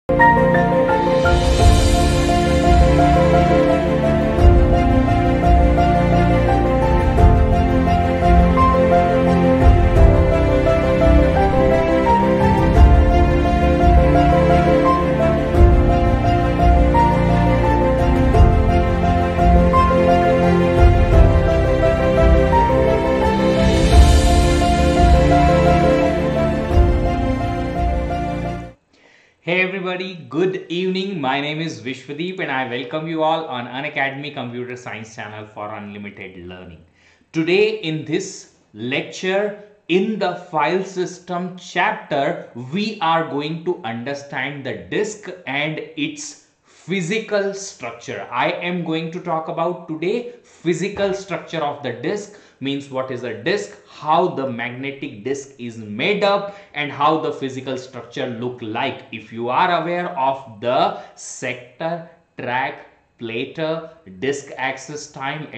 Hey everybody, good evening. My name is Vishwadeep and I welcome you all on Unacademy Computer Science channel for unlimited learning. Today in this lecture, in the file system chapter, we are going to understand the disk and its physical structure. I am going to talk about today physical structure of the disk, means what is a disk, how the magnetic disk is made up, and how the physical structure look like. If you are aware of the sector, track, plater, disk access time,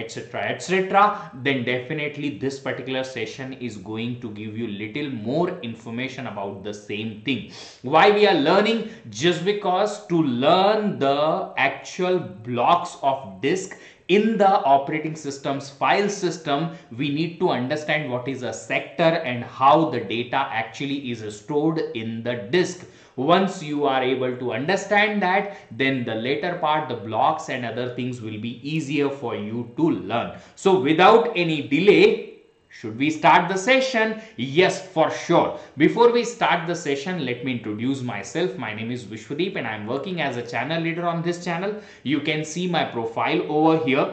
etc., then definitely this particular session is going to give you little more information about the same thing. Why we are learning? Just because to learn the actual blocks of disk in the operating system's file system, we need to understand what is a sector and how the data actually is stored in the disk. Once you are able to understand that, then the later part, the blocks and other things will be easier for you to learn. So without any delay, should we start the session? Yes, for sure. Before we start the session, let me introduce myself. My name is Vishwadeep and I am working as a channel leader on this channel. You can see my profile over here.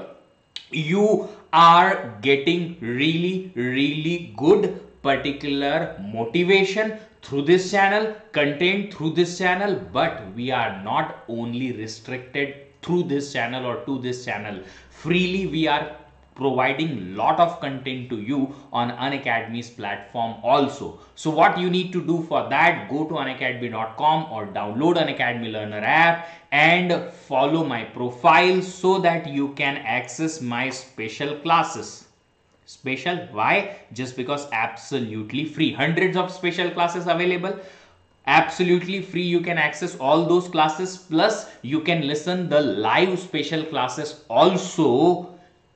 You are getting really good particular motivation through this channel, content through this channel, but we are not only restricted through this channel or to this channel. Freely we are providing lot of content to you on Unacademy's platform also. So what you need to do for that, go to unacademy.com or download Unacademy Learner app and follow my profile so that you can access my special classes. Special, why? Just because absolutely free. Hundreds of special classes available. Absolutely free. You can access all those classes, plus you can listen the live special classes also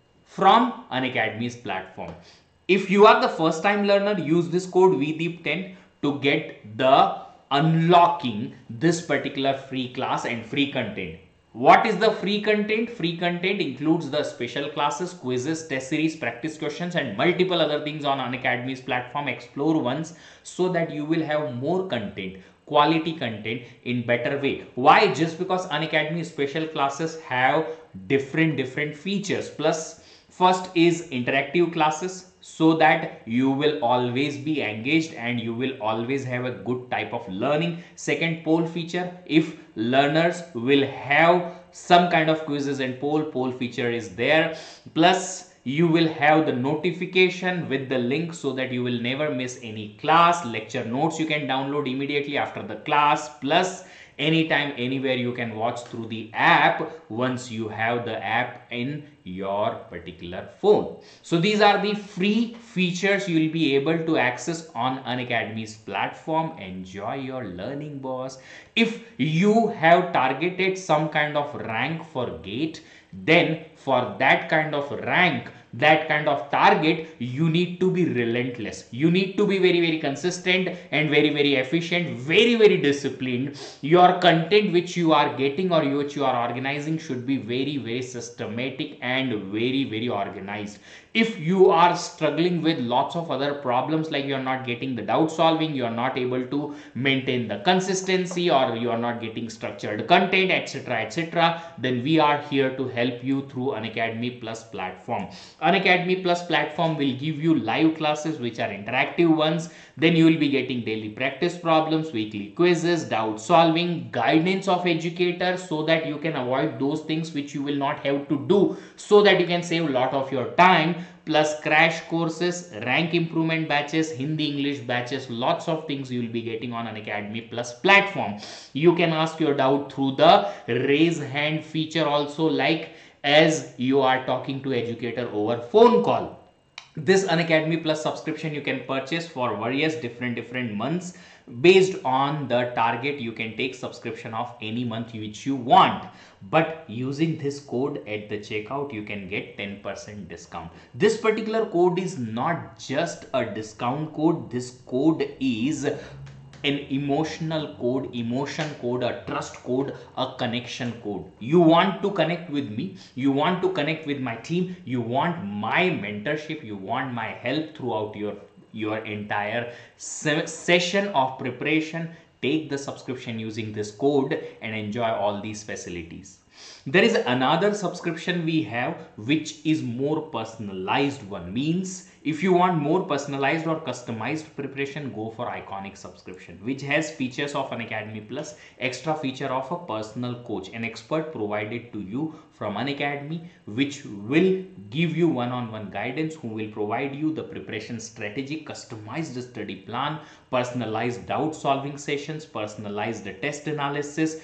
from Unacademy's platform. If you are the first time learner, use this code VDEEP10 to get the unlocking this particular free class and free content. What is the free content? Free content includes the special classes, quizzes, test series, practice questions and multiple other things on Unacademy's platform. Explore once so that you will have more content, quality content in better way. Why? Just because Unacademy special classes have different features. Plus, first is interactive classes, so that you will always be engaged and you will always have a good type of learning. Second, poll feature. If learners will have some kind of quizzes and poll feature is there. Plus, you will have the notification with the link so that you will never miss any class. Lecture notes you can download immediately after the class. Plus, anytime, anywhere you can watch through the app once you have the app in your particular phone. So these are the free features you will be able to access on Unacademy's platform. Enjoy your learning, boss. If you have targeted some kind of rank for GATE, then for that kind of rank, that kind of target, you need to be relentless. You need to be very consistent and very efficient, very disciplined. Your content which you are getting or which you are organizing should be very systematic and very organized. If you are struggling with lots of other problems, like you are not getting the doubt solving, you are not able to maintain the consistency, or you are not getting structured content, etc., then we are here to help you through Unacademy Plus platform. Unacademy Plus platform will give you live classes which are interactive ones. Then you will be getting daily practice problems, weekly quizzes, doubt solving, guidance of educators, so that you can avoid those things which you will not have to do, so that you can save a lot of your time. Plus crash courses, rank improvement batches, Hindi English batches, lots of things you will be getting on Unacademy Plus platform. You can ask your doubt through the raise hand feature also, like as you are talking to educator over phone call. This Unacademy Plus subscription you can purchase for various different months. Based on the target, you can take subscription of any month which you want, but using this code at the checkout you can get 10% discount. This particular code is not just a discount code. This code is an emotional code, emotion code, a trust code, a connection code. You want to connect with me, you want to connect with my team, you want my mentorship, you want my help throughout your entire session of preparation. Take the subscription using this code and enjoy all these facilities. There is another subscription we have which is more personalized one. Means if you want more personalized or customized preparation, go for Iconic subscription, which has features of Unacademy Plus, extra feature of a personal coach, an expert provided to you from Unacademy, which will give you one-on-one guidance, who will provide you the preparation strategy, customized study plan, personalized doubt solving sessions, personalized test analysis.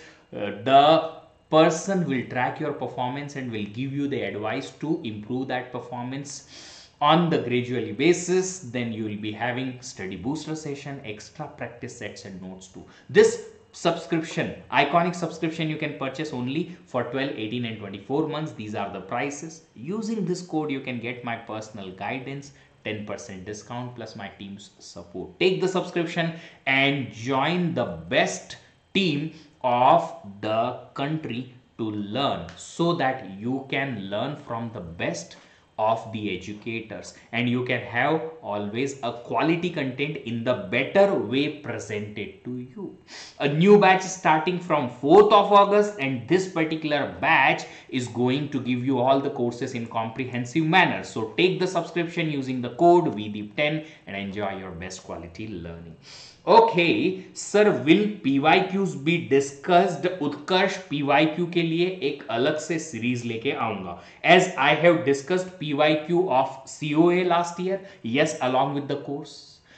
The person will track your performance and will give you the advice to improve that performance on the gradually basis. Then you will be having study booster session, extra practice sets and notes too. This subscription, Iconic subscription, you can purchase only for 12, 18 and 24 months. These are the prices. Using this code you can get my personal guidance, 10% discount plus my team's support. Take the subscription and join the best team of the country to learn, so that you can learn from the best of the educators and you can have always a quality content in the better way presented to you. A new batch is starting from 4th of August, and this particular batch is going to give you all the courses in comprehensive manner. So take the subscription using the code VDeep10 and enjoy your best quality learning. Okay, sir, will PYQs be discussed? Utkarsh PYQ के लिए एक अलग से series लेके आऊंगा. As I have discussed PYQ of COA last year, yes, along with the course.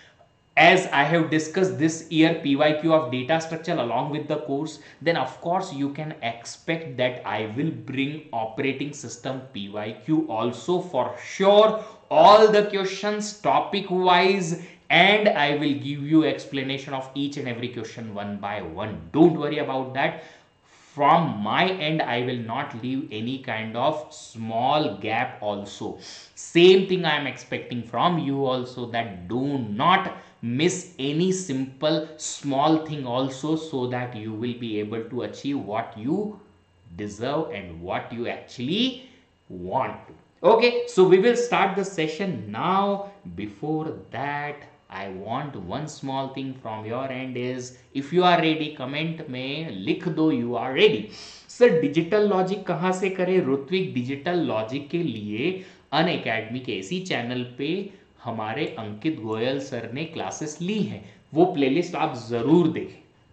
As I have discussed this year PYQ of data structure along with the course, then of course you can expect that I will bring operating system PYQ also for sure. All the questions topic wise, and I will give you explanation of each and every question one by one. Don't worry about that. From my end, I will not leave any kind of small gap also. Same thing I am expecting from you also, that do not miss any simple small thing also, so that you will be able to achieve what you deserve and what you actually want to. Okay, so we will start the session now. Before that, I want one small thing from your end is, if you are ready, comment में लिख दो you are ready. Sir digital logic कहाँ से करें? Ritwik, digital logic के लिए Unacademy के इसी चैनल पे हमारे अंकित गोयल सर ने क्लासेस ली हैं. वो प्लेलिस्ट आप जरूर देखें,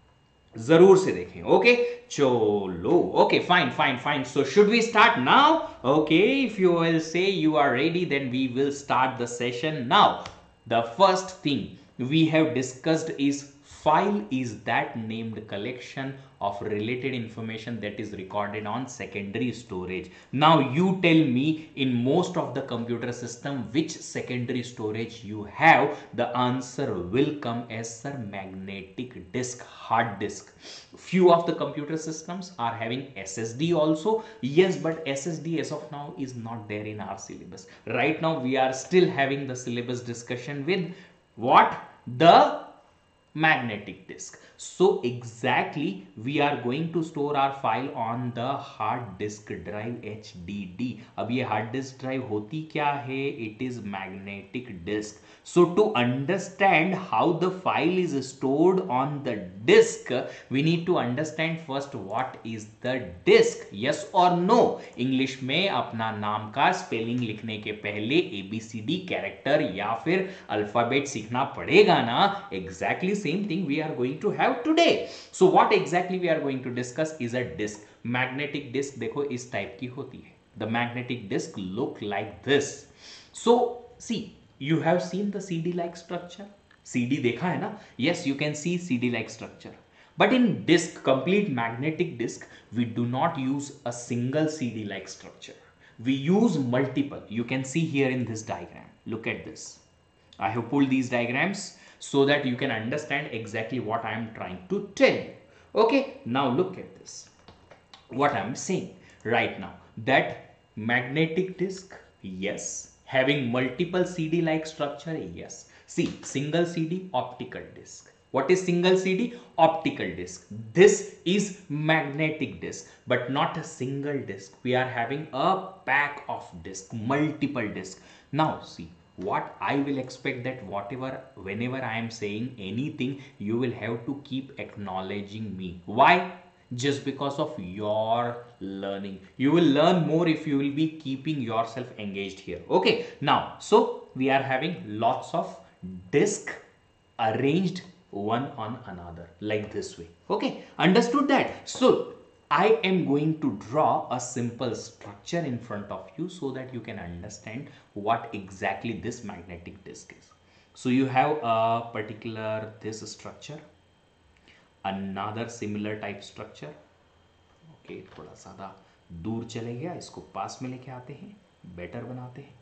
जरूर से देखें. ओके, चलो. Okay, fine fine fine. So should we start now? Okay, if you will say you are ready, then we will start the session now. The first thing we have discussed is file is that named collection of related information that is recorded on secondary storage. Now you tell me, in most of the computer system, which secondary storage you have? The answer will come as, sir, magnetic disk, hard disk. Few of the computer systems are having SSD also. Yes, but SSD as of now is not there in our syllabus. Right now we are still having the syllabus discussion with what? The magnetic disk. So exactly we are going to store our file on the hard disk drive HDD. अब ये hard disk drive होती क्या है? It is magnetic disk. So to understand how the file is stored on the disk, we need to understand first what is the disk. Yes or no? English में अपना नाम का spelling लिखने के पहले ABCD कैरेक्टर या फिर alphabet सीखना पड़ेगा ना? Exactly same thing we are going to have today. So what exactly we are going to discuss is a disk. Magnetic disk देखो इस टाइप की होती है. The magnetic disk look like this. So see, you have seen the CD like structure. CD देखा है ना? Yes, you can see CD like structure. But in disk, complete magnetic disk, we do not use a single CD like structure. We use multiple. You can see here in this diagram. Look at this. I have pulled these diagrams so that you can understand exactly what I am trying to tell you. Okay, now look at this. What I am saying right now, that magnetic disc, yes. Having multiple CD like structure, yes. See, single CD, optical disc. What is single CD? Optical disc. This is magnetic disc, but not a single disc. We are having a pack of disc, multiple disc. Now see, what I will expect that whenever I am saying anything, you will have to keep acknowledging me. Why? Just because of your learning. You will learn more if you will be keeping yourself engaged here. Okay, now, so we are having lots of disc arranged one on another like this way. Okay, understood that? So I am going to draw a simple structure in front of you so that you can understand what exactly this magnetic disc is. So you have a particular this structure, another similar type structure. Okay, थोड़ा सा दूर चले गया, इसको पास में लेके आते हैं, बेटर बनाते हैं.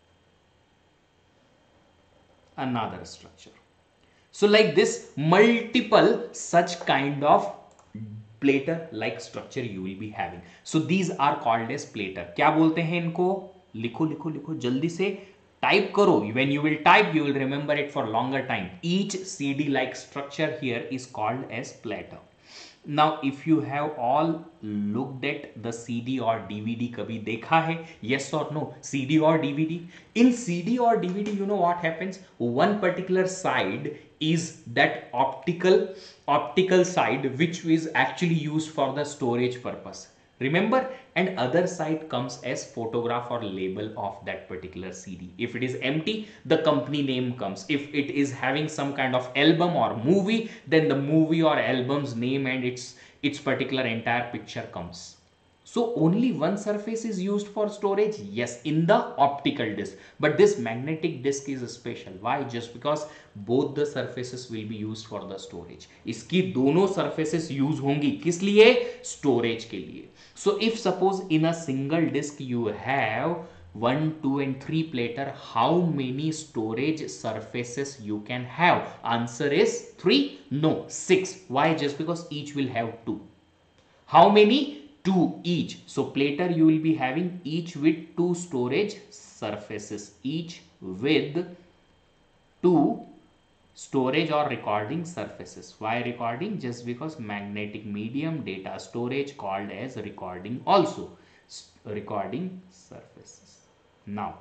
Another structure. So like this, multiple such kind of plater like structure you will be having. So these are called as plater. क्या बोलते हैं इनको? लिखो लिखो लिखो जल्दी से टाइप करो. When you will type, you will remember it for longer time. Each CD like structure here is called as plater. Now if you have all looked at the CD or DVD, कभी देखा है? Yes or no? CD or DVD? In CD or DVD, you know what happens? One particular side is that optical side which is actually used for the storage purpose. Remember? And other side comes as photograph or label of that particular CD. If it is empty, the company name comes. If it is having some kind of album or movie, then the movie or album's name and its particular entire picture comes. So only one surface is used for storage? Yes, in the optical disc. But this magnetic disc is special. Why? Just because both the surfaces will be used for the storage. इसकी दोनों surfaces use होंगी किस लिए? Storage के लिए. So if suppose in a single disc you have 1, 2 and 3 plater, how many storage surfaces you can have? Answer is 3? No, 6. Why? Just because each will have 2. How many? 2 each. So plater you will be having each with 2 storage surfaces, each with 2 storage or recording surfaces. Why recording? Just because magnetic medium data storage called as recording also. Recording surfaces. Now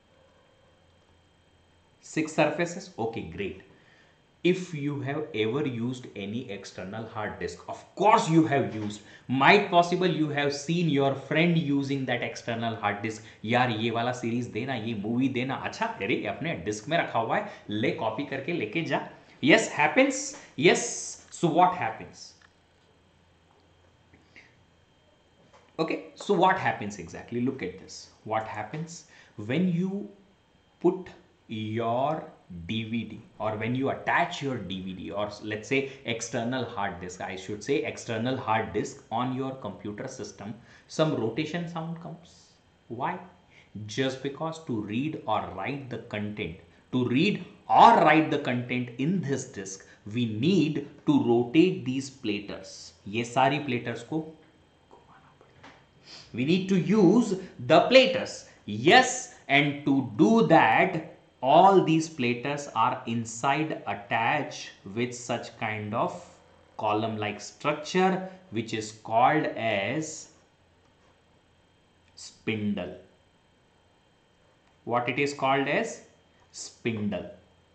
6 surfaces. Okay, great. If you have ever used any external hard disk, of course you have used, might possible you have seen your friend using that external hard disk. यार ये वाला series देना, ये movie देना, अच्छा अरे अपने disc में रखा हुआ है, ले कॉपी करके लेके जा. Yes, happens. Yes. So what happens? Okay, so what happens exactly? Look at this. What happens when you put your DVD or when you attach your DVD or let's say external hard disk, I should say external hard disk on your computer system, some rotation sound comes. Why? Just because to read or write the content, in this disk, we need to rotate these platers. ये सारी platers को we need to use the platers. Yes, and to do that, all these platers are inside attached with such kind of column like structure which is called as spindle. What it is called as? Spindle.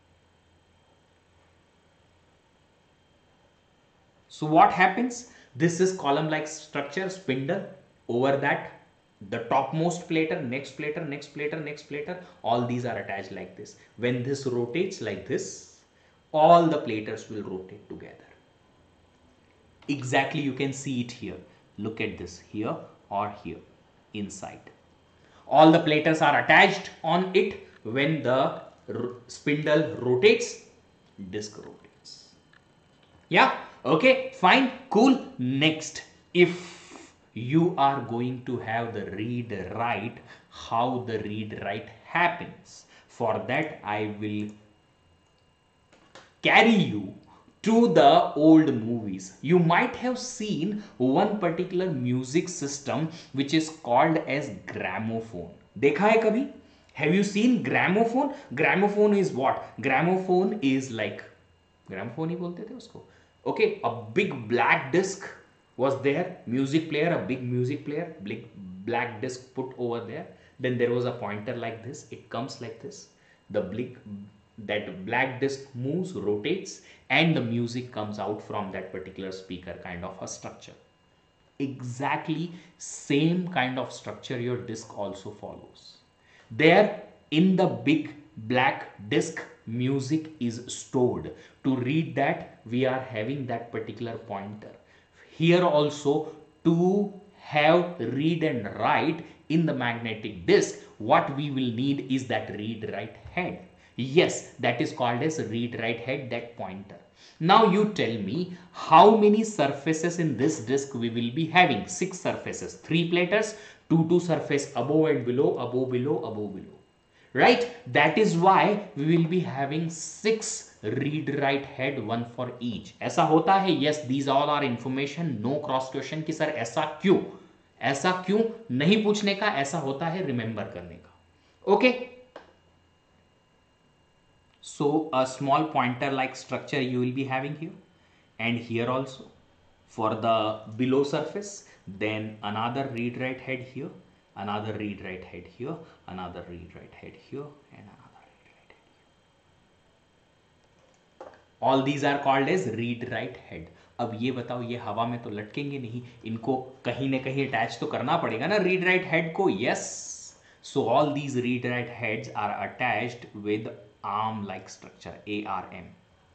So what happens? This is column like structure, spindle. Over that, the topmost plater, next plater, next plater, next plater, all these are attached like this. When this rotates like this, all the platers will rotate together. Exactly, you can see it here. Look at this, here or here, inside. All the platers are attached on it. When the spindle rotates, disc rotates. Yeah, okay, fine, cool. Next, if you are going to have the read write, how the read write happens. For that I will carry you to the old movies. You might have seen one particular music system which is called as gramophone. देखा है कभी? Have you seen gramophone? Gramophone is what? Gramophone is like, gramophone ही बोलते थे उसको. Okay, a big black disc was there, music player, a big music player, big black disc put over there. Then there was a pointer like this. It comes like this. The that black disc moves, rotates, and the music comes out from that particular speaker, kind of a structure. Exactly same kind of structure your disc also follows. There in the big black disc, music is stored. To read that, we are having that particular pointer. Here also, to have read and write in the magnetic disc, what we will need is that read write head. Yes, that is called as read write head, that pointer. Now you tell me how many surfaces in this disk we will be having. 6 surfaces, 3 platters, 2 surface above and below, above, below, above, below. Right? That is why we will be having 6 read write head, 1 for each. ऐसा होता है? Yes, these all are information. No cross question कि sir ऐसा क्यों? ऐसा क्यों नहीं पूछने का, ऐसा होता है रिमेंबर करने का. Okay? So a small pointer like structure you will be having here, and here also for the below surface. Then another read write head here, another read write head here, another read write head here, and another read write head here. All these are called as read write head. अब ये बताओ, ये हवा में तो लटकेंगे नहीं, इनको कहीं ना कहीं अटैच तो करना पड़ेगा ना read write head को. Yes, so all these read write heads are attached with arm like structure, ARM.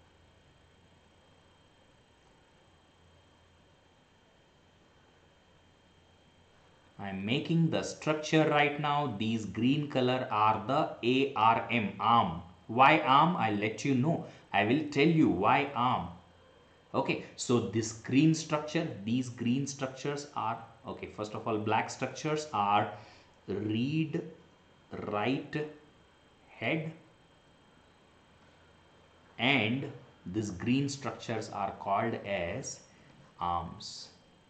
I am making the structure right now. These green color are the ARM, arm. Why arm? I'll let you know. I will tell you why arm. Okay, so this green structure, these green structures are, okay, first of all, black structures are read write head, and these green structures are called as arms.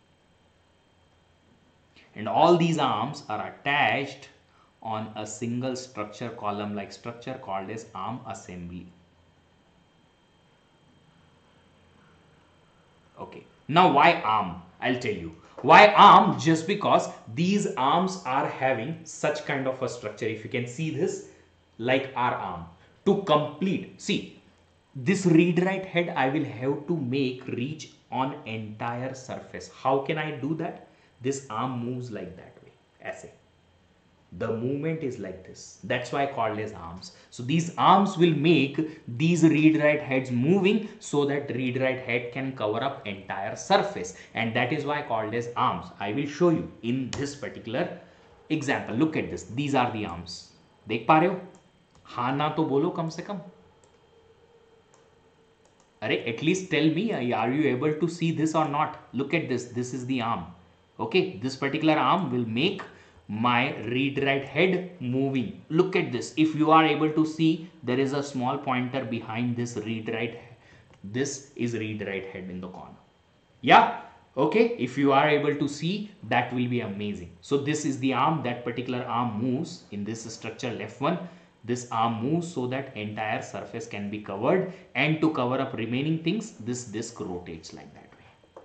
And all these arms are attached on a single structure, column like structure called as arm assembly. Okay, now why arm? I'll tell you. Why arm? Just because these arms are having such kind of a structure. If you can see this, like our arm. To complete, see, this read write head I will have to make reach on entire surface. How can I do that? This arm moves like that way, as the movement is like this. That's why called as arms. So these arms will make these read write heads moving, so that read write head can cover up entire surface, and that is why called as arms. I will show you in this particular example. Look at this. These are the arms. देख पा रहे हो? हाँ ना तो बोलो कम से कम. अरे at least tell me, are you able to see this or not? Look at this. This is the arm. Okay, this particular arm will make my read write head moving. Look at this. If you are able to see, there is a small pointer behind this read write. This is read write head in the corner. Yeah. Okay, if you are able to see, that will be amazing. So this is the arm. That particular arm moves in this structure, left one. This arm moves so that entire surface can be covered, and to cover up remaining things, this disc rotates like that way.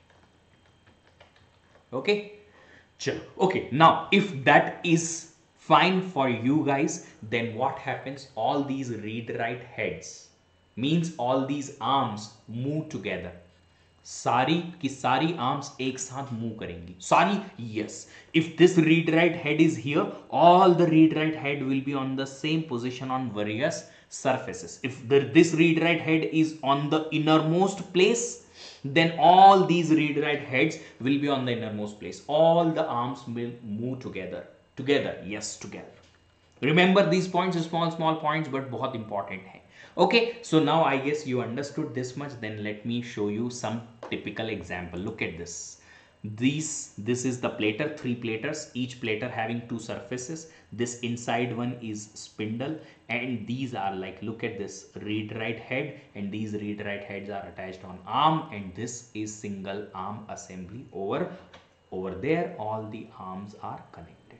Okay, chalo. Okay, now if that is fine for you guys, then what happens? All these read write heads means all these arms move together. सारी की सारी arms एक साथ move करेंगी. सारी, yes. If this read write head is here, all the read write head will be on the same position on various surfaces. If this read write head is on the innermost place, then all these read write heads will be on the innermost place. All the arms will move together. Together, yes, together. Remember these points, small points, but बहुत important है. Okay, so now I guess you understood this much. Then let me show you some typical example. Look at this. This is the plater, 3 platers, each plater having 2 surfaces. This inside one is spindle, and these are like, look at this, read write head, and these read write heads are attached on arm, and this is single arm assembly. Over there all the arms are connected.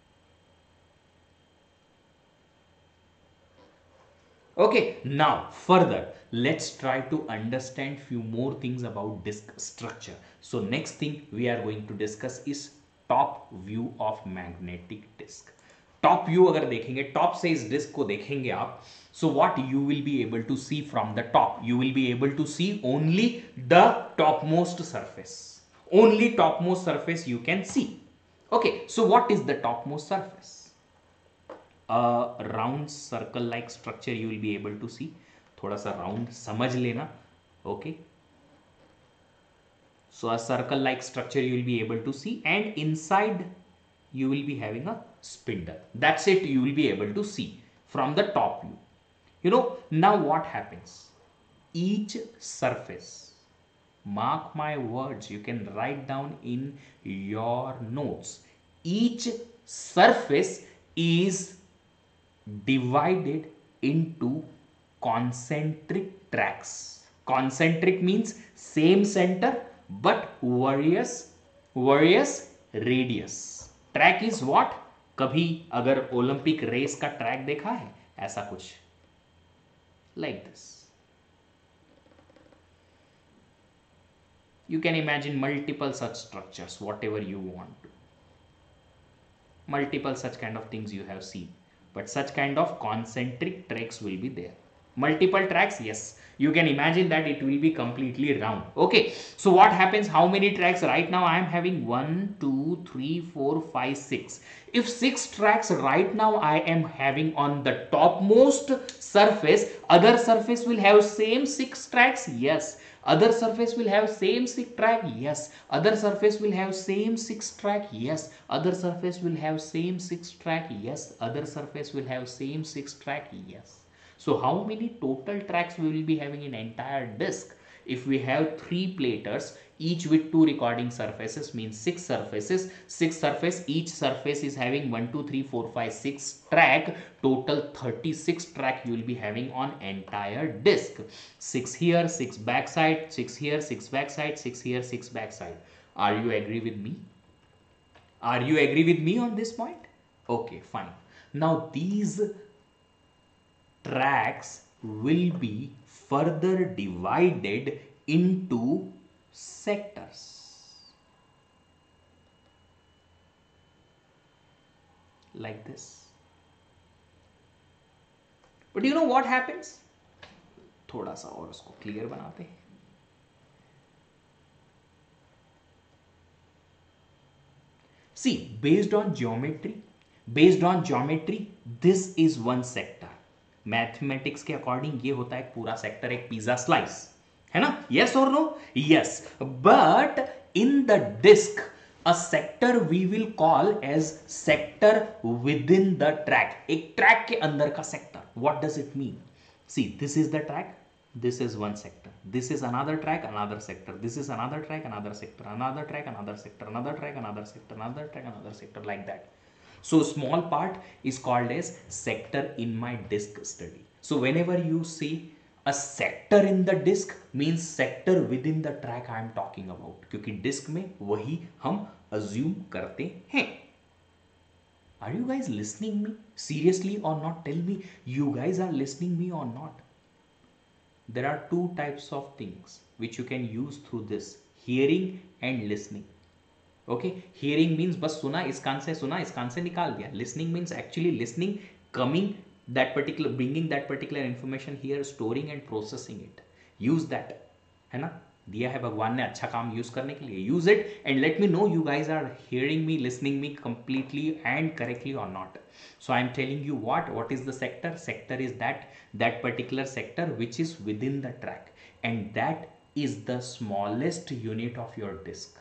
Okay, now further let's try to understand few more things about disk structure. So next thing we are going to discuss is top view of magnetic disk. Top view अगर देखेंगे, top से इस disk को देखेंगे आप, so what you will be able to see from the top? You will be able to see only the topmost surface. Only topmost surface you can see. Okay, so what is the topmost surface? A round circle like structure you will be able to see. थोड़ा सा round समझ लेना. Okay, so a circle like structure you will be able to see, and inside you will be having a spindle. That's it, you will be able to see from the top view. You know, now what happens? Each surface, mark my words, you can write down in your notes, each surface is divided into concentric tracks. Concentric means same center but various radius. Track is what? कभी अगर Olympic race का track देखा है, ऐसा कुछ like this. You can imagine multiple such structures, whatever you want to. Multiple such kind of things you have seen, but such kind of concentric tracks will be there. Multiple tracks, yes, you can imagine that it will be completely round. Okay, so what happens? How many tracks? Right now I am having 1 2 3 4 5 6. If 6 tracks right now I am having on the topmost surface, other surface will have same 6 tracks. Yes, other surface will have same 6 track. Yes, other surface will have same 6 track. Yes, other surface will have same 6 track. Yes, other surface will have same 6 track. Yes. So how many total tracks we will be having in entire disk? If we have 3 platers, each with 2 recording surfaces, means 6 surfaces. 6 surface, each surface is having 1 2 3 4 5 6 track. Total 36 track you will be having on entire disk. 6 here, 6 backside, 6 here, 6 backside, 6 here, 6 backside. Are you agree with me? Are you agree with me on this point? Okay, fine. Now these tracks will be further divided into sectors like this. But you know what happens? थोड़ा सा और उसको clear बनाते हैं. See, based on geometry, this is one sector. Mathematics के according ये होता है एक पूरा सेक्टर, एक पिज्जा स्लाइस, है ना? यस और no? Yes. But in the disk a sector we will call as sector within the track. एक ट्रैक के अंदर का सेक्टर. What does it mean? See, this is the track, this is one sector, this is another track, another sector, this is another track, another sector, another track, another sector, another track, another sector, another track, another sector, like that. So small part is called as sector in my disk study. So whenever you see a sector in the disk, means sector within the track I am talking about, क्योंकि disk में वही हम assume करते हैं. Are you guys listening me seriously or not? Tell me, you guys are listening me or not? There are 2 types of things which you can use through this: hearing and listening. Okay, hearing means बस सुना, इस कान से सुना, इस कान से निकाल दिया. Listening means actually listening, coming that particular, bringing that particular information here, storing and processing it. Use that, है ना? दिया है भगवान ने अच्छा काम यूज करने के लिए. Use it and let me know you guys are hearing me, listening me completely and correctly or not. So I am telling you what is the sector? Sector is that particular sector which is within the track, and that is the smallest unit of your disk.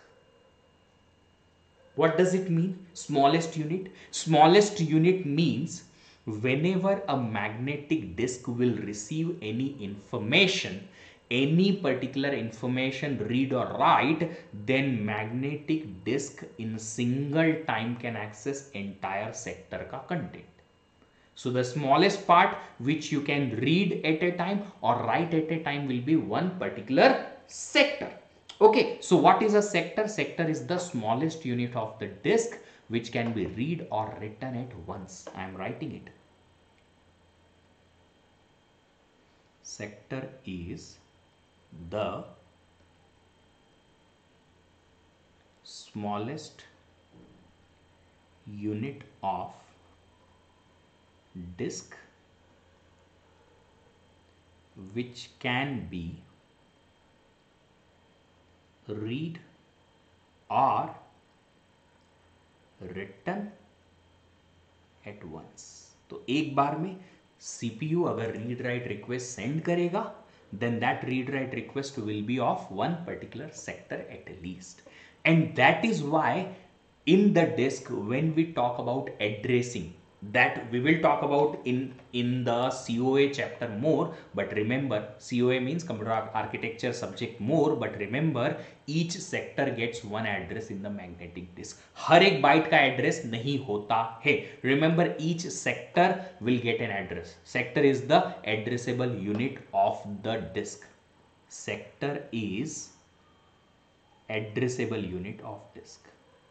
What does it mean? Smallest unit? Smallest unit means whenever a magnetic disk will receive any information, any particular information, read or write, then magnetic disk in single time can access entire sector ka content. So the smallest part which you can read at a time or write at a time will be one particular sector. Okay, so what is a sector? Sector is the smallest unit of the disk which can be read or written at once. I am writing it. Sector is the smallest unit of disk which can be read or written at once. तो एक बार में CPU अगर read write request send करेगा, then that read write request will be of one particular sector at least. And that is why in the disk, when we talk about addressing, that we will talk about in the COA chapter more, but remember COA means computer architecture subject more, but remember each sector gets one address in the magnetic disk. हर एक byte का address नहीं होता है. Remember each sector will get an address. Sector is the addressable unit of the disk. Sector is addressable unit of disk.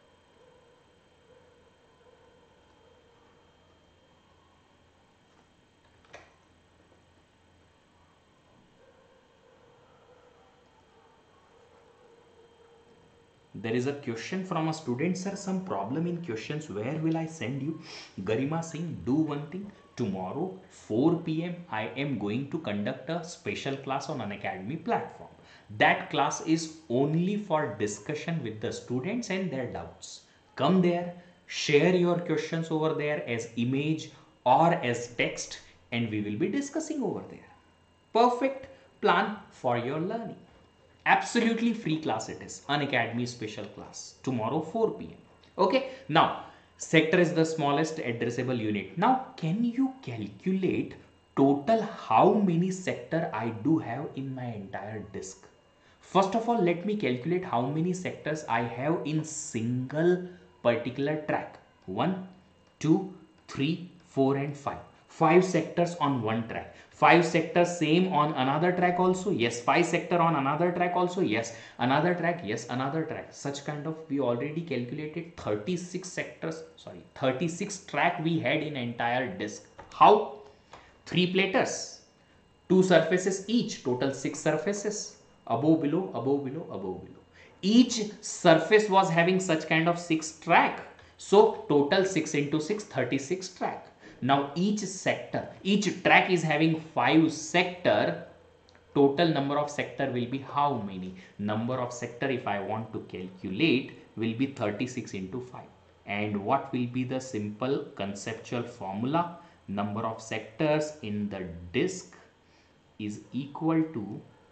There is a question from a student, sir, some problem in questions, where will I send you? Garima Singh, do one thing, tomorrow 4 p.m. I am going to conduct a special class on Unacademy platform. That class is only for discussion with the students and their doubts. Come there, share your questions over there as image or as text, and we will be discussing over there. Perfect plan for your learning. Absolutely free class it is. Unacademy special class tomorrow 4 p.m. Okay, now sector is the smallest addressable unit. Now can you calculate total how many sector I do have in my entire disk? First of all, let me calculate how many sectors I have in single particular track. 1, 2, 3, 4 and 5. 5 sectors on one track. 5 sectors same on another track also. Yes. 5 sector on another track also. Yes. Another track. Yes. Another track. Such kind of, we already calculated 36 sectors. Sorry, 36 track we had in entire disk. How? 3 platers, 2 surfaces each. Total 6 surfaces. Above, below, above, below, above, below. Each surface was having such kind of 6 track. So total 6 into 6, 36 track. Now each sector, each track is having 5 sector. Total number of sector will be how many? Number of sector, if I want to calculate, will be 36 into 5. And what will be the simple conceptual formula? Number of sectors in the disk is equal to,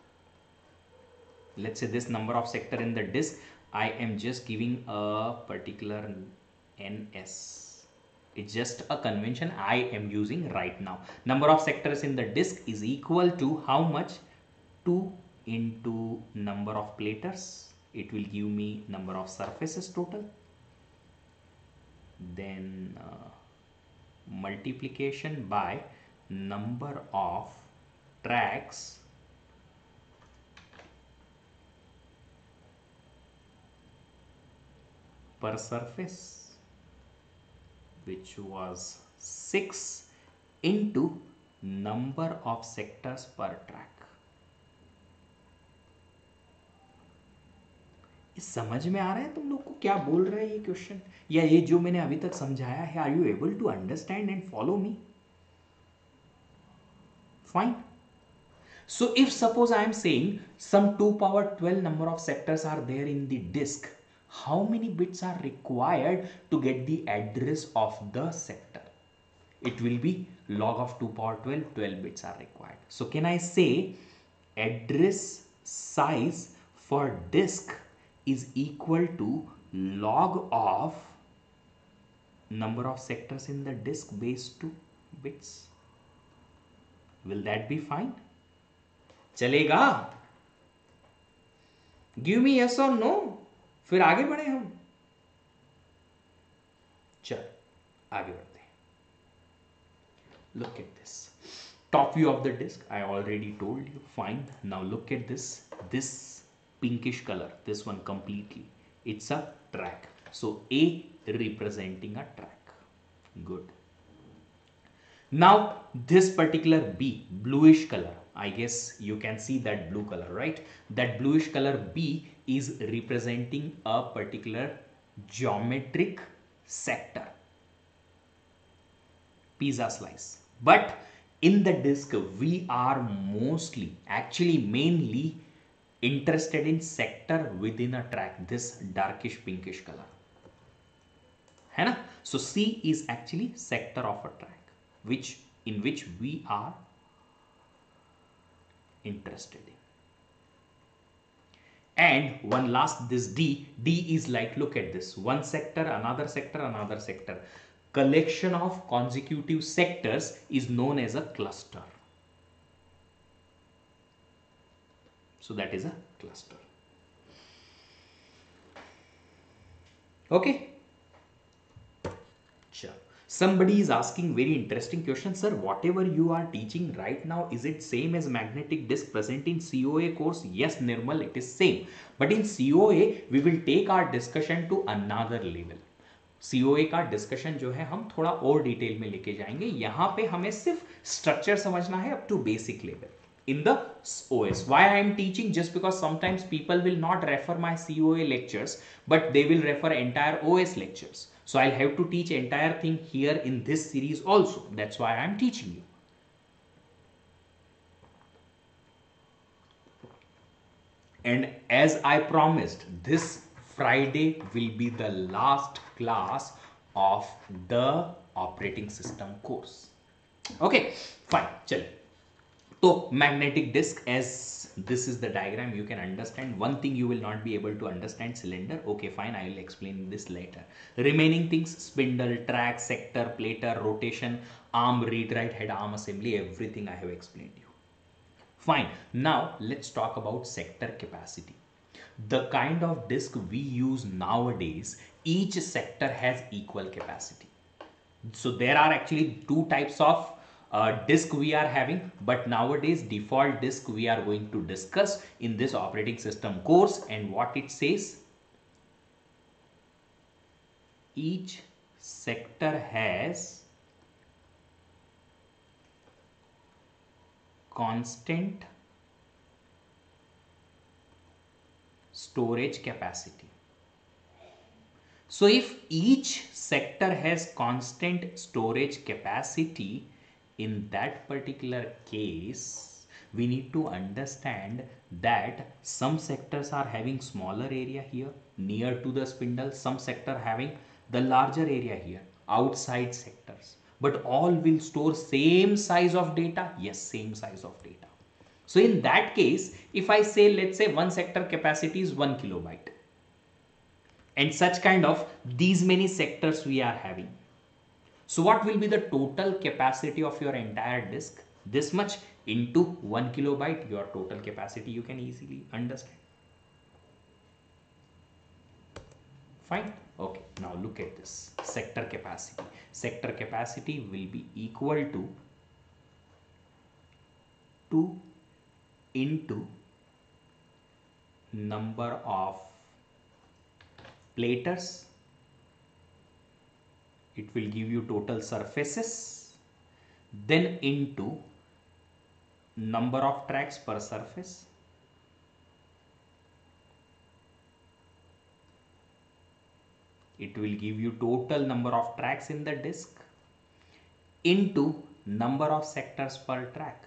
let's say this number of sector in the disk, I am just giving a particular NS. It's just a convention I am using right now. Number of sectors in the disk is equal to how much? 2 into number of platers. It will give me number of surfaces total. Then multiplication by number of tracks per surface, which was 6 into number of sectors per track. समझ में आ रहा है तुम लोग को क्या बोल रहा है ये क्वेश्चन, या ये जो मैंने अभी तक समझाया है? Are you able to understand and follow me? Fine. So if suppose I am saying some 2 power 12 number of sectors are there in the disk, how many bits are required to get the address of the sector? It will be log of 2 power 12, 12 bits are required. So can I say address size for disk is equal to log of number of sectors in the disk base 2 bits? Will that be fine? चलेगा? Give me yes और no, फिर आगे बढ़े हम। चल आगे बढ़ते हैं। Look at this top view of the disk. I already told you. Fine. Now look at this pinkish color, this one completely, it's a track. So A representing a track. Good. Now this particular B, bluish color, I guess you can see that blue color, right? That bluish color B is representing a particular geometric sector, pizza slice. But in the disk we are mostly, actually mainly, interested in sector within a track, this darkish pinkish color, है ना? So C is actually sector of a track, in which we are interested in. And one last, this D is like, look at this, one sector, another sector, another sector. Collection of consecutive sectors is known as a cluster. So that is a cluster. Okay. Sure. Somebody is asking very interesting question, sir. Whatever you are teaching right now, is it same as magnetic disk present in COA course? Yes, Nirmal, it is same. But in COA, we will take our discussion to another level. COA का discussion जो है हम थोड़ा और detail में लेके जाएंगे. यहाँ पे हमें सिर्फ स्ट्रक्चर समझना है up to basic level in the OS. Why I am teaching? Just because sometimes people will not refer my COA lectures, but they will refer entire OS lectures. So I'll have to teach entire thing here in this series also. That's why I am teaching you. And as I promised, this Friday will be the last class of the operating system course. Okay, fine. Chal. So magnetic disk, as this is the diagram, you can understand. One thing you will not be able to understand, cylinder. Okay, fine. I will explain this later. Remaining things, spindle, track, sector, plater, rotation, arm, read, write, head, arm assembly, everything I have explained you. Fine. Now let's talk about sector capacity. The kind of disk we use nowadays, each sector has equal capacity. So there are actually two types of disk we are having, but nowadays default disk we are going to discuss in this operating system course. And what it says, each sector has constant storage capacity. So if each sector has constant storage capacity, in that particular case, we need to understand that some sectors are having smaller area here near to the spindle, some sector having the larger area here, outside sectors, but all will store same size of data. Yes, same size of data. So in that case, if I say, let's say one sector capacity is 1 kilobyte, and such kind of these many sectors we are having. So what will be the total capacity of your entire disk? This much into 1 kilobyte, your total capacity you can easily understand. Fine. Okay. Now look at this sector capacity. Sector capacity will be equal to 2 into number of platers. It will give you total surfaces, then into number of tracks per surface, it will give you total number of tracks in the disk, into number of sectors per track.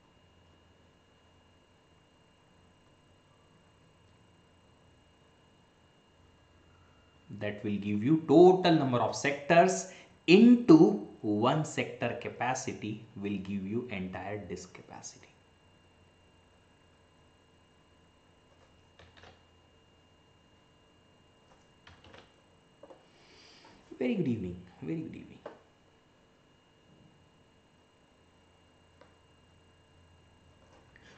That will give you total number of sectors into one sector capacity, will give you entire disk capacity. Very good evening. Very good evening.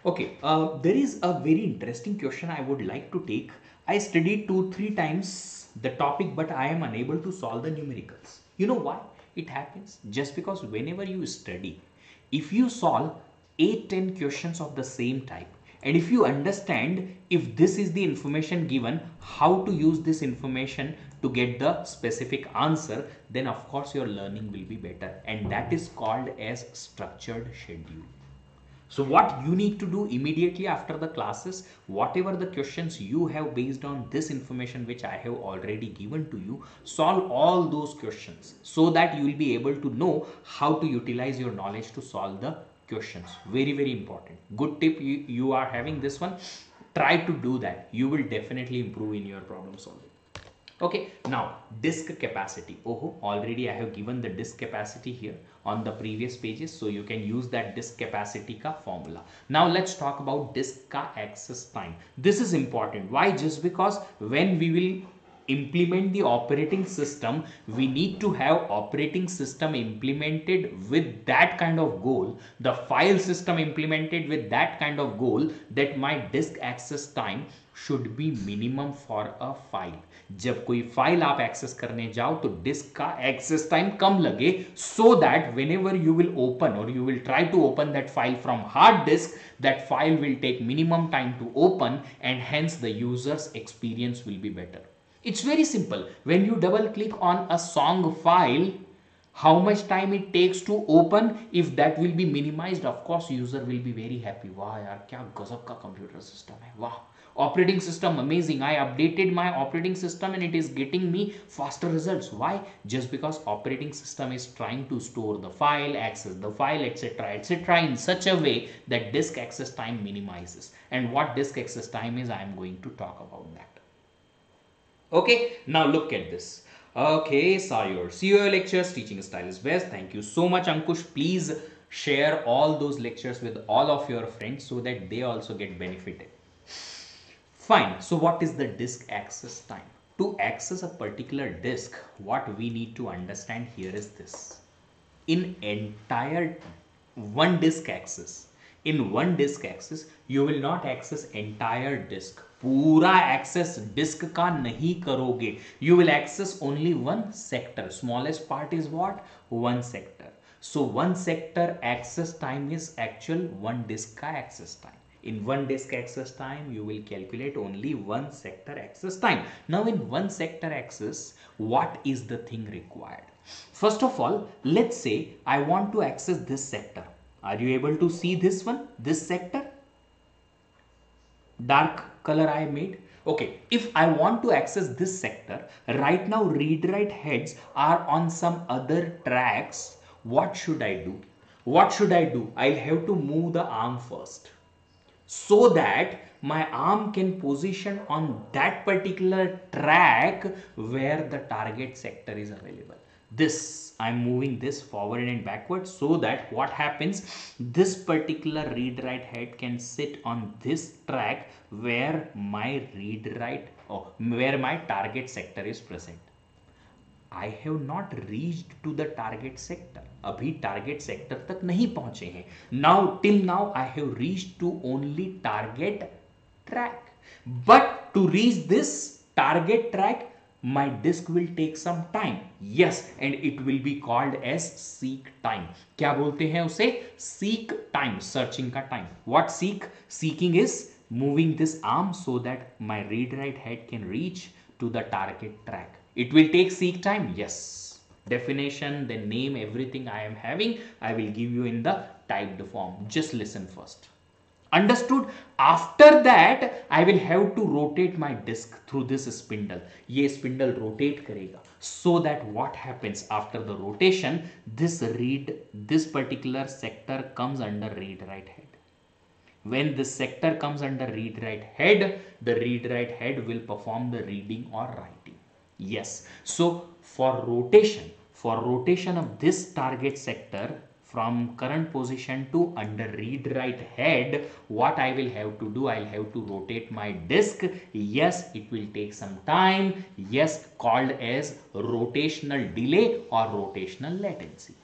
Okay, there is a very interesting question I would like to take. I studied 2-3 times the topic, but I am unable to solve the numericals. You know why it happens? Just because whenever you study, if you solve 8-10 questions of the same type, and if you understand if this is the information given, how to use this information to get the specific answer, then of course your learning will be better, and that is called as structured schedule. So what you need to do immediately after the classes, whatever the questions you have based on this information which I have already given to you, solve all those questions so that you will be able to know how to utilize your knowledge to solve the questions. Very, very important. Good tip, you are having this one. Try to do that. You will definitely improve in your problem solving. Okay, now disk capacity. Oh, already I have given the disk capacity here on the previous pages, so you can use that disk capacity ka formula. Now let's talk about disk ka access time. This is important. Why? Just because when we will implement the operating system, we need to have operating system implemented with that kind of goal, the file system implemented with that kind of goal, that my disk access time should be minimum for a file. जब कोई file आप access करने जाओ तो disc का access time कम लगे, so that whenever you will open or you will try to open that file from hard disk, that file will take minimum time to open, and hence the user's experience will be better. It's very simple. When you double click on a song file, how much time it takes to open, if that will be minimized, of course user will be very happy. Wow yaar, kya gazab ka computer system hai. Wow, operating system amazing. I updated my operating system and it is getting me faster results. Why? Just because operating system is trying to store the file, access the file, etc., etc., in such a way that disk access time minimizes. And what disk access time is, I am going to talk about that. Okay, now look at this. Okay, Sayur, see your lectures, teaching style is best. Thank you so much, Ankush. Please share all those lectures with all of your friends so that they also get benefited. Fine. So what is the disk access time? To access a particular disk, what we need to understand here is this. In entire one disk access, in one disk access, you will not access entire disk. पूरा access disk का नहीं करोगे. You will access only one sector. Smallest part is what? One sector. So one sector access time is actual one disk का access time. In one disk access time, you will calculate only one sector access time. Now in one sector access, what is the thing required? First of all, let's say I want to access this sector. Are you able to see this one? This sector? Dark color I made. Okay, if I want to access this sector, right now read-write heads are on some other tracks. What should I do? What should I do? I'll have to move the arm first, so that my arm can position on that particular track where the target sector is available. This, I'm moving this forward and backward, so that what happens, this particular read write head can sit on this track where my read write, or where my target sector is present. I have not reached to the target sector. अभी target sector तक नहीं पहुंचे हैं. Now till now I have reached to only target track. But to reach this target track, my disk will take some time. Yes, and it will be called as seek time. क्या बोलते हैं उसे? Seek time, searching का time. What seek? Seeking is moving this arm so that my read write head can reach to the target track. It will take seek time. Yes. Definition, the name, everything I am having, I will give you in the typed form. Just listen first. Understood? After that, I will have to rotate my disk through this spindle. ये spindle rotate करेगा. So that what happens after the rotation, this particular sector comes under read write head. When this sector comes under read write head, the read write head will perform the reading or writing. Yes. So for rotation of this target sector from current position to under read write head, what I will have to do, I'll have to rotate my disk. Yes, it will take some time. Yes, called as rotational delay or rotational latency.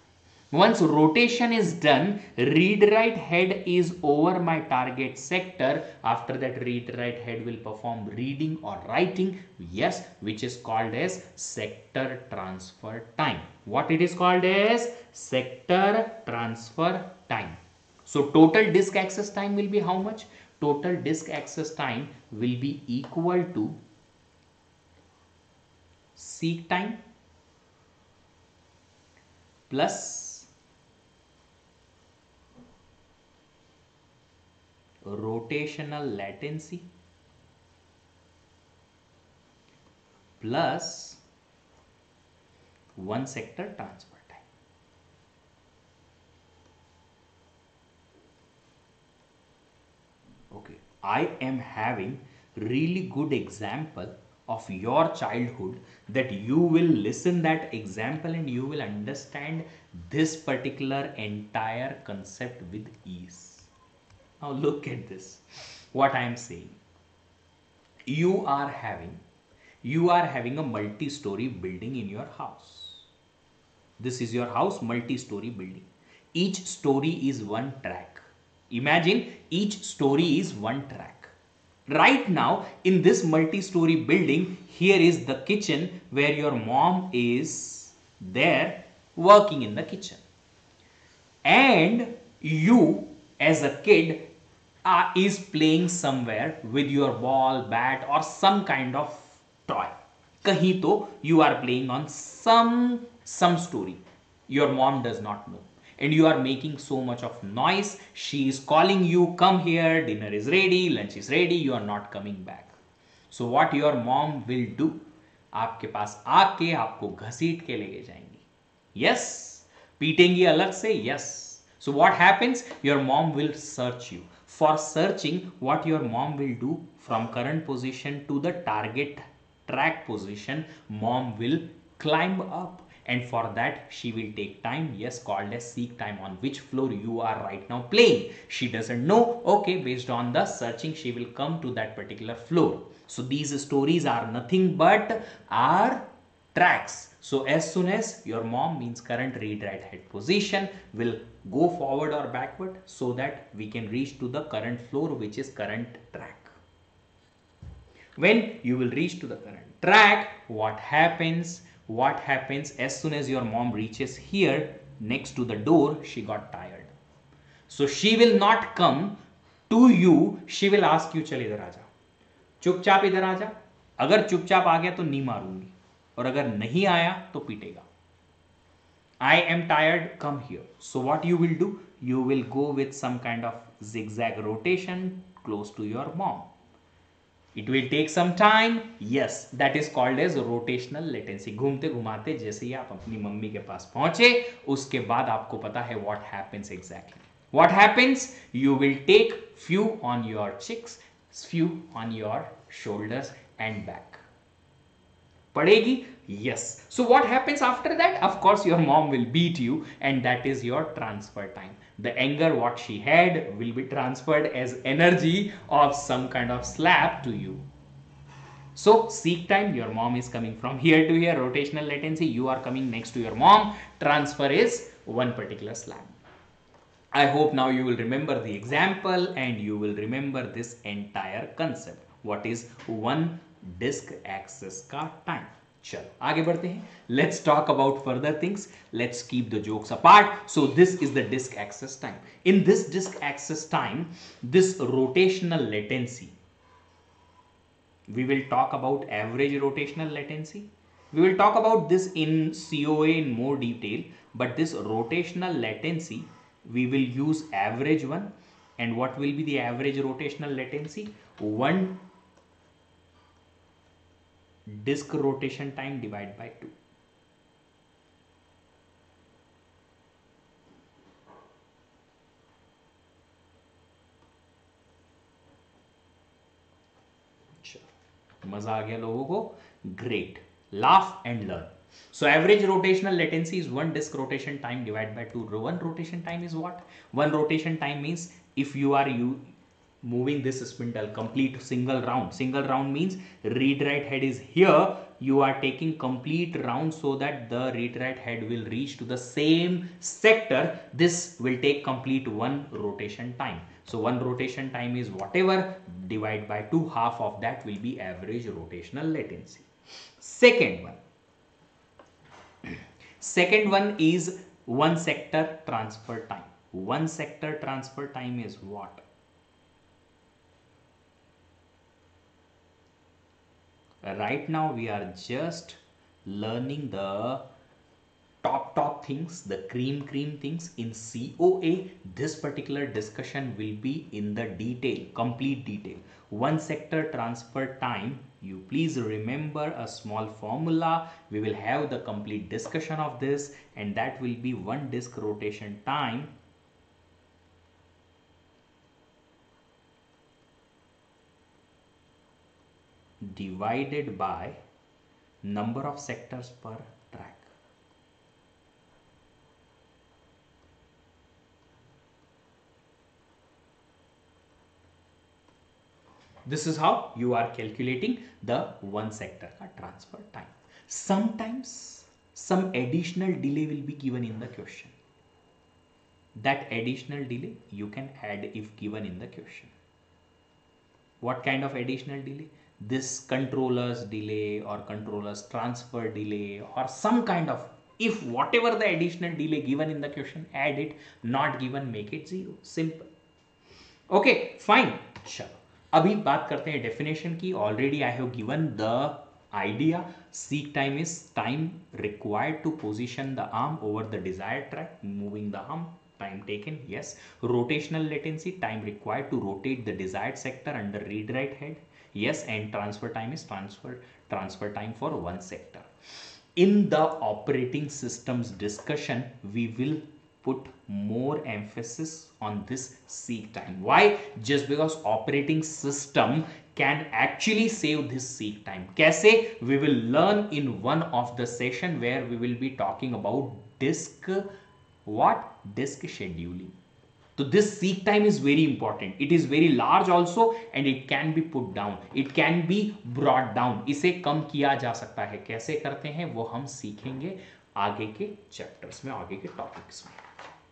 Once rotation is done, read write head is over my target sector. After that, read write head will perform reading or writing, yes, which is called as sector transfer time. What it is called as? Sector transfer time. So total disk access time will be how much? Total disk access time will be equal to seek time plus rotational latency plus 1 sector transfer time. Okay, I am having really good example of your childhood that you will listen that example and you will understand this particular entire concept with ease. Now look at this, what I am saying. You are having a multi-story building in your house. This is your house, multi-story building. Each story is one track. Imagine each story is one track. Right now in this multi-story building, here is the kitchen where your mom is there working in the kitchen. And you as a kid is playing somewhere with your ball, bat or some kind of toy. Kahin to you are playing on some story. Your mom does not know. And you are making so much of noise. She is calling you, come here, dinner is ready, lunch is ready, you are not coming back. So what your mom will do? आपके पास आके आपको घसीट के लेके जाएंगी. Yes. पीटेंगी अलग से. Yes. So what happens? Your mom will search you. For searching, what your mom will do, from current position to the target track position, mom will climb up, and for that she will take time, yes, called as seek time, on which floor you are right now playing. She doesn't know. Okay, based on the searching she will come to that particular floor. So these stories are nothing but are tracks. So as soon as your mom, means current read write head position, will go forward or backward so that we can reach to the current floor, which is current track. When you will reach to the current track, what happens? As soon as your mom reaches here next to the door, she got tired. So she will not come to you, she will ask you, चल इधर आ जा, चुपचाप इधर आ जा. अगर चुपचाप आ गया तो नहीं मारूंगी, और अगर नहीं आया तो पीटेगा. I am tired, come here. So what you will do? You will go with some kind of zigzag rotation close to your mom. It will take some time. Yes, that is called as rotational latency. घूमते घुमाते जैसे ही आप अपनी mummy के पास पहुंचे, उसके बाद आपको पता है what happens exactly. What happens? You will take few on your cheeks, few on your shoulders and back. Padegi? Yes. So what happens after that? Of course your mom will beat you, and that is your transfer time. The anger what she had will be transferred as energy of some kind of slap to you. So seek time, your mom is coming from here to here, rotational latency, you are coming next to your mom, transfer is one particular slap. I hope now you will remember the example and you will remember this entire concept. What is one disk access का time? चलो आगे बढ़ते हैं. Let's talk about further things. Let's keep the jokes apart. So this is the disk access time. In this disk access time, this rotational latency, we will talk about average rotational latency. We will talk about this in COA in more detail, but this rotational latency, we will use average one. And what will be the average rotational latency? One disk rotation time divided by 2. मजा आ गया लोगों को? Great. Laugh and learn. So average rotational latency is one disk rotation time divided by 2. One rotation time is what? One rotation time means if you are moving this spindle complete single round. Single round means read write head is here, you are taking complete round so that the read write head will reach to the same sector. This will take complete one rotation time. So one rotation time is whatever, divide by 2, half of that will be average rotational latency. Second one is one sector transfer time. One sector transfer time is what? Right now we are just learning the top things, the cream things. In COA, this particular discussion will be in the detail, complete detail. One sector transfer time, you please remember a small formula. We will have the complete discussion of this, and that will be one disk rotation time divided by number of sectors per track. This is how you are calculating the one sector transfer time. Sometimes some additional delay will be given in the question. That additional delay you can add if given in the question. What kind of additional delay? This controller's delay or controller's transfer delay or some kind of, if whatever the additional delay given in the question, add it, not given, make it 0. Simple. Okay, fine. चलो अभी बात करते हैं definition की. Already I have given the idea. Seek time is time required to position the arm over the desired track. Moving the arm, time taken, yes. Rotational latency, time required to rotate the desired sector under read write head, yes. And transfer time is transfer time for one sector. In the operating systems discussion, we will put more emphasis on this seek time. Why? Just because operating system can actually save this seek time. Kaise? We will learn in one of the session where we will be talking about disk scheduling. So this seek time is very important. It is very large also and it can be put down. It can be brought down. इसे कम किया जा सकता है. कैसे करते हैं वो हम सीखेंगे आगे के चैप्टर्स में, आगे के टॉपिक्स में.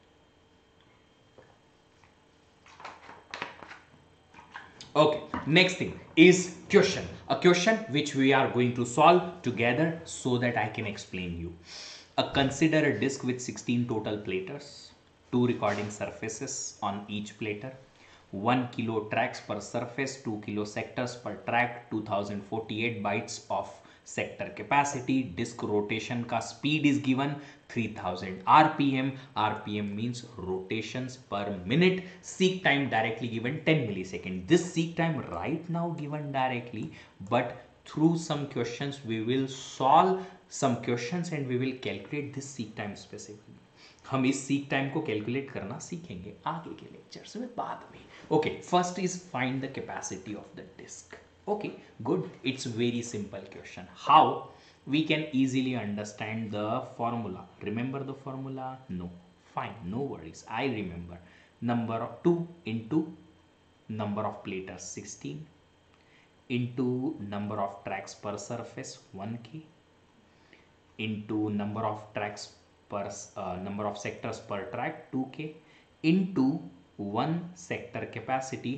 Okay, next thing is question. A question which we are going to solve together so that I can explain you. Consider a disk with 16 total platers, 2 recording surfaces on each plater, 1 kilo tracks per surface, 2 kilo sectors per track, 2048 bytes of sector capacity. Disk rotation का speed is given 3000 rpm. rpm means rotations per minute. Seek time directly given 10 milliseconds. This seek time right now given directly, but through some questions we will solve some questions and we will calculate this seek time specifically. हम इस seek time को calculate करना सीखेंगे आगे के lectures में बाद में. Okay, first is find the capacity of the disk. Okay, good. It's very simple question. How? We can easily understand the formula. Remember the formula? No. Fine, no worries. I remember. Number of 2 into number of platers 16 into number of tracks per surface 1k into number of tracks per number of sectors per track 2k into one sector capacity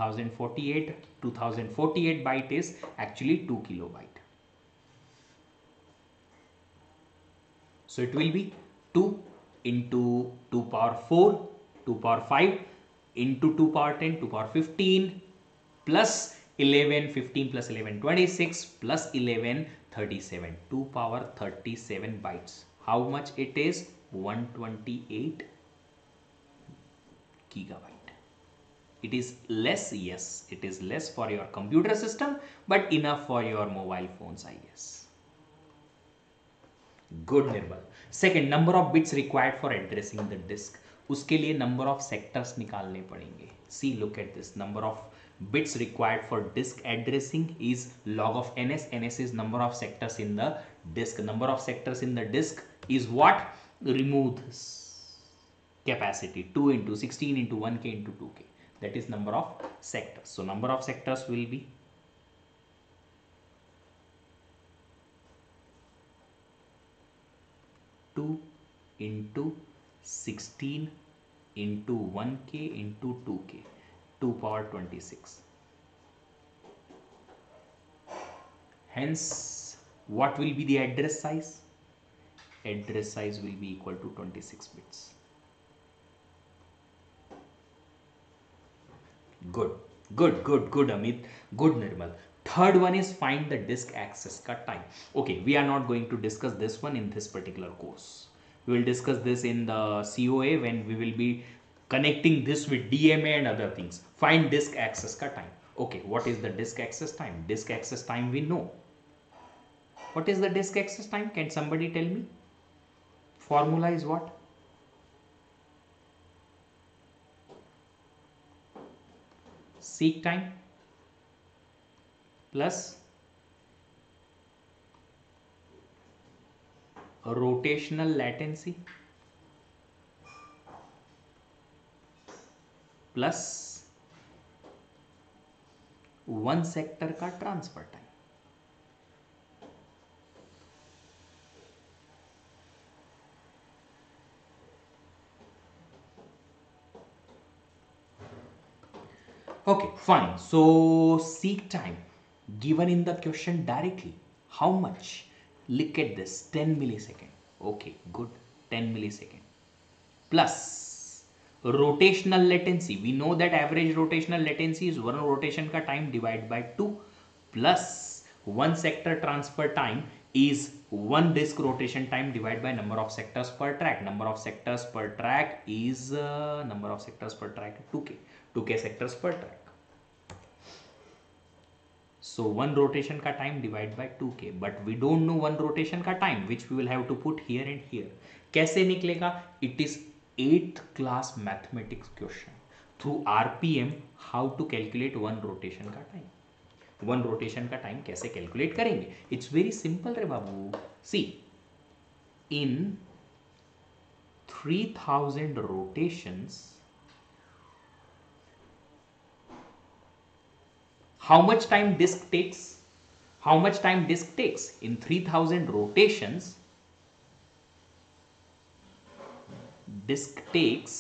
2048 byte is actually 2 kilobyte. So it will be 2 into 2 power 4, 2 power 5 into 2 power 10, 2 power 15 plus 11, 15 plus 11, 26 plus 11, 37, 2 power 37 bytes. How much it is? 128 gigabyte. It is less, yes, it is less for your computer system, but enough for your mobile phones, I guess. Good, Nirmal. Second, number of bits required for addressing the disk. उसके लिए number of sectors निकालने पड़ेंगे. See, look at this. Number of bits required for disk addressing is log of ns. ns is number of sectors in the disk. Number of sectors in the disk is what? Remove this capacity. 2 into 16 into 1k into 2k. that is number of sectors. So number of sectors will be 2 into 16 into 1k into 2k, 2 power 26. Hence, what will be the address size? Address size will be equal to 26 bits. Good, good, Amit. Good, Nirmal. Third one is find the disk access ka time. Okay, we are not going to discuss this one in this particular course. We will discuss this in the COA when we will be connecting this with DMA and other things. Find disk access ka time. Okay, what is the disk access time? Disk access time we know. What is the disk access time? Can somebody tell me? Formula is what? Seek time plus rotational latency plus 1 sector का transfer time. Okay, fine. So seek time given in the question directly. How much? Look at this, 10 millisecond. Okay, good, 10 millisecond. Plus rotational latency. We know that average rotational latency is one rotation ka time divided by 2 plus 1 sector transfer time is 1 disk rotation time divided by number of sectors per track. Number of sectors per track is 2k. 2k sectors per track. So 1 rotation ka time divided by 2k, but we don't know 1 rotation ka time, which we will have to put here and here. कैसे निकलेगा? It is 8th class mathematics question. Through RPM, how to calculate 1 rotation का time. 1 rotation का time कैसे calculate करेंगे? It's very simple रे बाबू. See, in 3000 rotations, how much time disk takes? How much time disk takes? In 3000 rotations, disk takes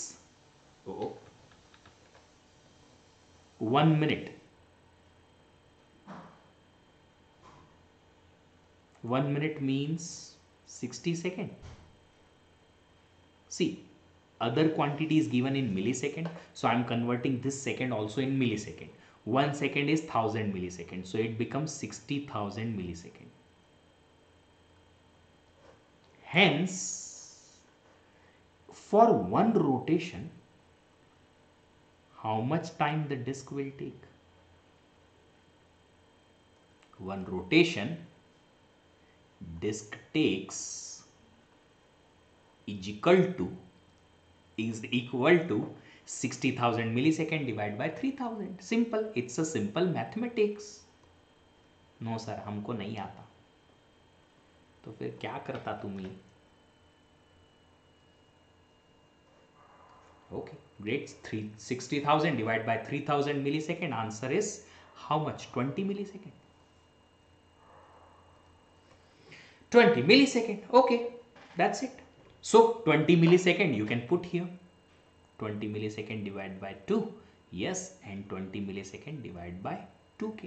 1 minute. 1 minute means 60 seconds. See, other quantity is given in millisecond, so I am converting this second also in millisecond. 1 second is 1000 milliseconds, so it becomes 60,000 milliseconds. Hence, for 1 rotation, how much time the disk will take? 1 rotation, disk takes is equal to 60,000 millisecond divided by 3000. Simple. It's a simple mathematics. No sir, हमको नहीं आता. तो फिर क्या करता तुम्ही? Okay, great. 60,000 divided by 3000 millisecond. Answer is how much? 20 millisecond. 20 millisecond. Okay, that's it. So 20 millisecond you can put here. 20 millisecond divided by 2, yes, and 20 millisecond divided by 2k.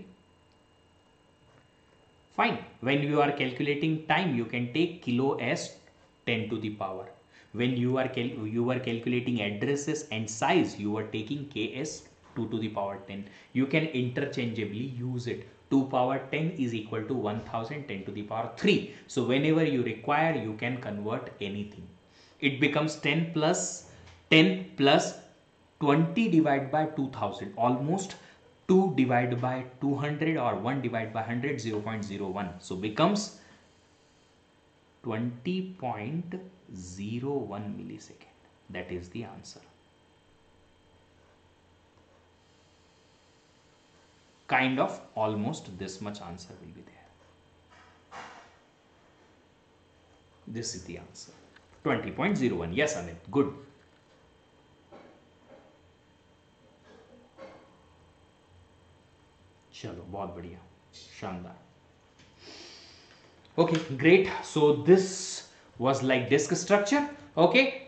Fine. When you are calculating time, you can take kilo s 10 to the power. When you are calculating addresses and size, you are taking ks 2 to the power 10. You can interchangeably use it. 2 power 10 is equal to 1000 10 to the power 3. So whenever you require, you can convert anything. It becomes 10 plus 20 divided by 2000, almost 2 divided by 200 or 1 divided by 100, 0.01. So becomes 20.01 millisecond. That is the answer. Kind of almost this much answer will be there. This is the answer. 20.01. Yes, Amit. Good. चलो बहुत बढ़िया, शानदार. Okay, great. So this was like disk structure. Okay,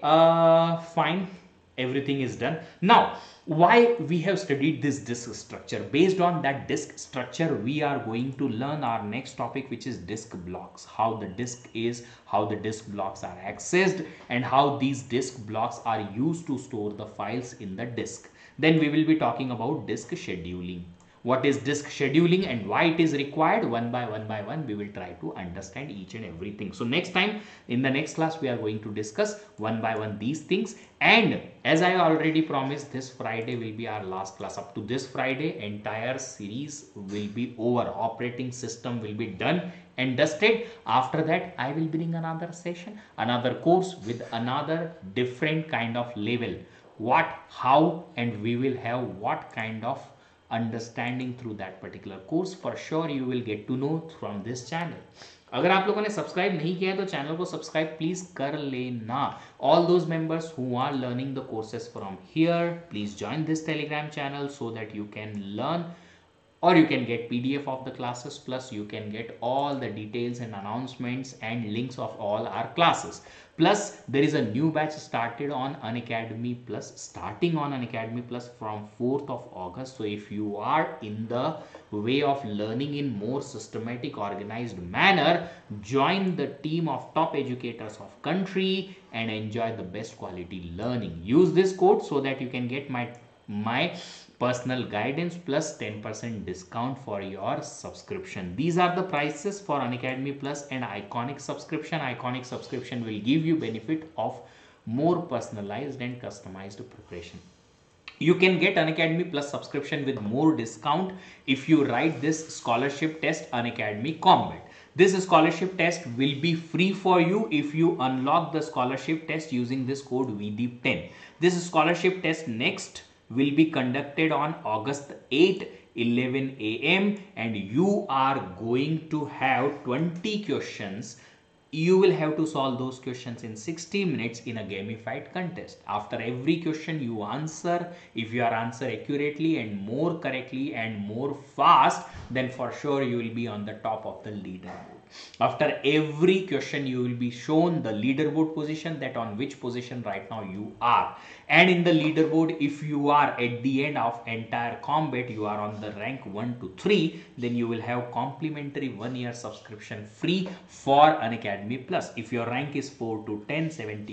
fine. Everything is done. Now, why we have studied this disk structure? Based on that disk structure, we are going to learn our next topic, which is disk blocks. How the disk is, how the disk blocks are accessed, and how these disk blocks are used to store the files in the disk. Then we will be talking about disk scheduling. What is disk scheduling and why it is required? One by one we will try to understand each and everything. So next time, in the next class, we are going to discuss one by one these things. And as I already promised, this Friday will be our last class. Up to this Friday, entire series will be over. Operating system will be done and dusted. After that, I will bring another session, another course with another different kind of level. What, how, and we will have what kind of understanding through that particular course. For sure you will get to know from this channel. अगर आप लोगों ने subscribe नहीं किया है तो channel को subscribe please कर लेना. All those members who are learning the courses from here, please join this Telegram channel so that you can learn, or you can get PDF of the classes, plus you can get all the details and announcements and links of all our classes. Plus there is a new batch started on Unacademy Plus, starting on Unacademy Plus from 4th of August. So if you are in the way of learning in more systematic, organized manner, join the team of top educators of country and enjoy the best quality learning. Use this code so that you can get my personal guidance plus 10% discount for your subscription. These are the prices for Unacademy Plus and Iconic subscription. Iconic subscription will give you benefit of more personalized and customized preparation. You can get Unacademy Plus subscription with more discount if you write this scholarship test, Unacademy Combat. This scholarship test will be free for you if you unlock the scholarship test using this code VDEEP10. This scholarship test next will be conducted on August 8, 11 a.m. and you are going to have 20 questions. You will have to solve those questions in 60 minutes in a gamified contest. After every question you answer, if you are answer accurately and more correctly and more fast, then for sure you will be on the top of the leaderboard. After every question you will be shown the leaderboard position, that on which position right now you are. And in the leaderboard, if you are at the end of entire combat, you are on the rank 1 to 3, then you will have complimentary 1-year subscription free for Unacademy Plus. If your rank is 4 to 10,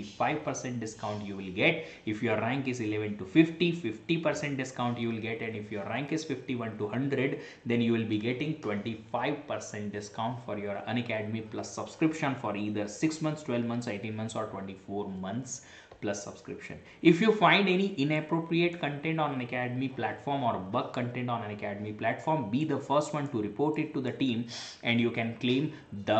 75% discount you will get. If your rank is 11 to 50, 50% discount you will get. And if your rank is 51 to 100, then you will be getting 25% discount for your Unacademy Plus subscription for either 6 months, 12 months, 18 months or 24 months plus subscription. If you find any inappropriate content on Unacademy platform or bug content on Unacademy platform, be the first one to report it to the team and you can claim the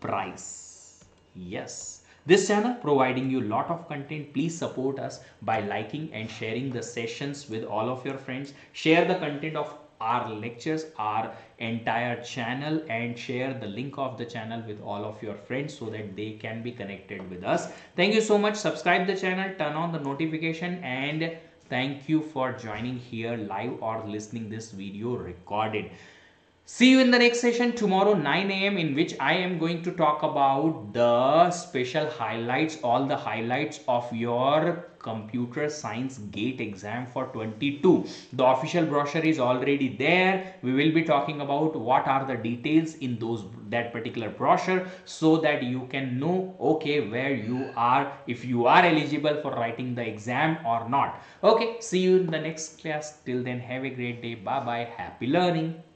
prize. Yes. This channel providing you lot of content. Please support us by liking and sharing the sessions with all of your friends. Share the content of our lectures, our entire channel, and share the link of the channel with all of your friends so that they can be connected with us. Thank you so much. Subscribe the channel, turn on the notification, and thank you for joining here live or listening this video recorded. See you in the next session tomorrow 9 a.m. in which I am going to talk about the special highlights, all the highlights of your computer science GATE exam for 22. The official brochure is already there. We will be talking about what are the details in that particular brochure so that you can know okay where you are, if you are eligible for writing the exam or not. Okay, see you in the next class. Till then, have a great day. Bye bye. Happy learning.